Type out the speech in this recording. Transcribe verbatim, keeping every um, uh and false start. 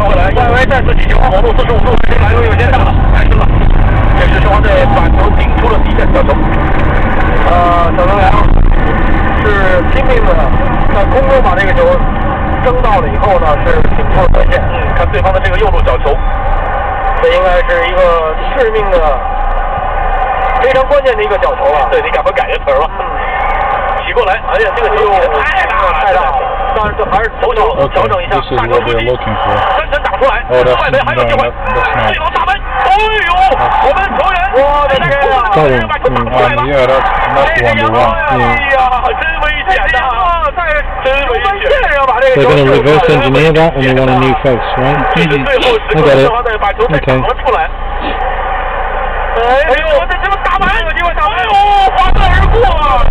回来，外围再次起球，角度四十五度，来路有些大了，开始了。这是双方队把球顶出了底线，角球。呃，小张良是拼命的在空中把这个球争到了以后呢，是顶出了端线。嗯，看对方的这个右路角球，这应该是一个致命的、非常关键的一个角球了。对，你赶快改个词儿吧。嗯。起过来，哎呀，这个球太大了，太大了。但是这还是头球调整一下，大球出击，深深打出来，外围还有机会，这种大门，哎呦，我们球员，我的天啊，这人把球打出来了，哎呀，真危险呐，太真危险呀，把这个球 They're going to reverse engineer that and they want a new face, right? I get it. Okay. 哎呦，这这个打门，有机会打门，哎呦，划门而过啊！